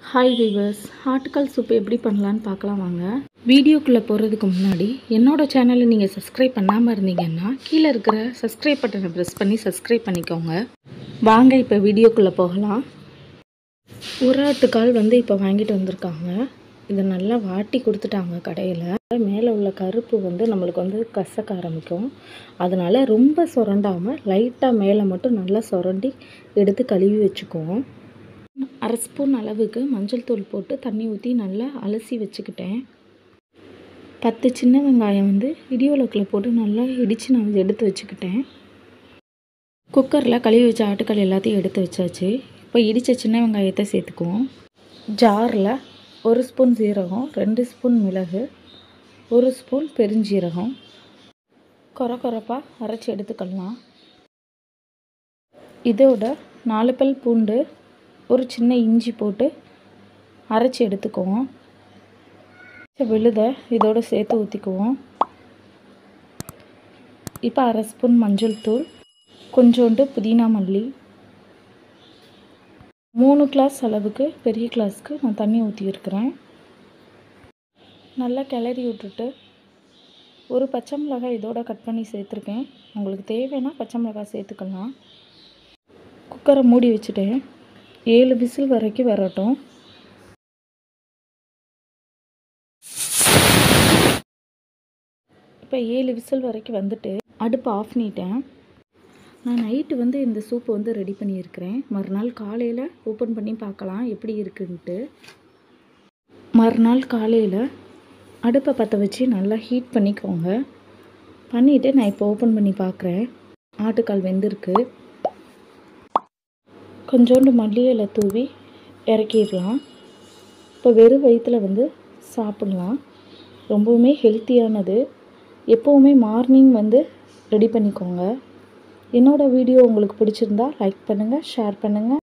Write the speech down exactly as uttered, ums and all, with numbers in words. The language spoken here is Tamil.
ஹாய் வீவர்ஸ், ஆட்டுக்கால் சூப் எப்படி பண்ணலான்னு பார்க்கலாம் வாங்க. வீடியோக்குள்ளே போகிறதுக்கு முன்னாடி என்னோட சேனலை நீங்கள் சப்ஸ்கிரைப் பண்ணாமல் இருந்தீங்கன்னா கீழே இருக்கிற சப்ஸ்கிரைப் பட்டனை ப்ரெஸ் பண்ணி சப்ஸ்கிரைப் பண்ணிக்கோங்க. வாங்க இப்போ வீடியோக்குள்ளே போகலாம். ஒரு ஆட்டுக்கால் வந்து இப்போ வாங்கிட்டு வந்திருக்காங்க. இதை நல்லா வாட்டி கொடுத்துட்டாங்க கடையில். மேலே உள்ள கருப்பு வந்து நம்மளுக்கு வந்து கசக்க ஆரம்பிக்கும். அதனால் ரொம்ப சுரண்டாமல் லைட்டாக மேலே மட்டும் நல்லா சுரண்டி எடுத்து கழுவி வச்சுக்குவோம். அரை ஸ்பூன் அளவுக்கு மஞ்சள் தூள் போட்டு தண்ணி ஊற்றி நல்லா அலசி வச்சுக்கிட்டேன். பத்து சின்ன வெங்காயம் வந்து இடி உலக்கில் போட்டு நல்லா இடித்து நான் எடுத்து வச்சுக்கிட்டேன். குக்கரில் கழுவி வச்ச ஆட்டுக்கால் எல்லாத்தையும் எடுத்து வச்சாச்சு. இப்போ இடித்த சின்ன வெங்காயத்தை சேர்த்துக்குவோம். ஜாரில் ஒரு ஸ்பூன் சீரகம், ரெண்டு ஸ்பூன் மிளகு, ஒரு ஸ்பூன் பெருஞ்சீரகம் கொர கொரப்பாக அரைச்சி எடுத்துக்கலாம். இதோட நாலு பல் பூண்டு, ஒரு சின்ன இஞ்சி போட்டு அரைச்சி எடுத்துக்குவோம். விழுதை இதோடு சேர்த்து ஊற்றிக்குவோம். இப்போ அரை ஸ்பூன் மஞ்சள் தூள், கொஞ்சோண்டு புதினா மல்லி, மூணு கிளாஸ் அளவுக்கு பெரிய கிளாஸ்க்கு நான் தண்ணி ஊற்றியிருக்கிறேன். நல்லா கிளறி விட்டுட்டு ஒரு பச்சை மிளகாய் இதோட கட் பண்ணி சேர்த்துருக்கேன். உங்களுக்கு தேவைன்னா பச்சை மிளகாய் சேர்த்துக்கலாம். குக்கரை மூடி வச்சுட்டேன். ஏழு விசில் வரைக்கும் வரட்டும். இப்போ ஏழு விசில் வரைக்கும் வந்துட்டு அடுப்பு ஆஃப் பண்ணிட்டேன். நான் நைட்டு வந்து இந்த சூப்பு வந்து ரெடி பண்ணியிருக்கிறேன். மறுநாள் காலையில் ஓப்பன் பண்ணி பார்க்கலாம் எப்படி இருக்குன்ட்டு. மறுநாள் காலையில் அடுப்பை பற்ற வச்சு நல்லா ஹீட் பண்ணிக்கோங்க. பண்ணிவிட்டு நான் இப்போ ஓப்பன் பண்ணி பார்க்குறேன். ஆட்டுக்கால் வெந்திருக்கு. கொஞ்சோண்டு மல்லி இலை தூவி இறக்கிடலாம். இப்போ வெறும் வயிற்றில் வந்து சாப்பிட்லாம். ரொம்பவுமே ஹெல்த்தியானது. எப்போவுமே மார்னிங் வந்து ரெடி பண்ணிக்கோங்க. என்னோடய வீடியோ உங்களுக்கு பிடிச்சிருந்தா லைக் பண்ணுங்கள், ஷேர் பண்ணுங்கள்.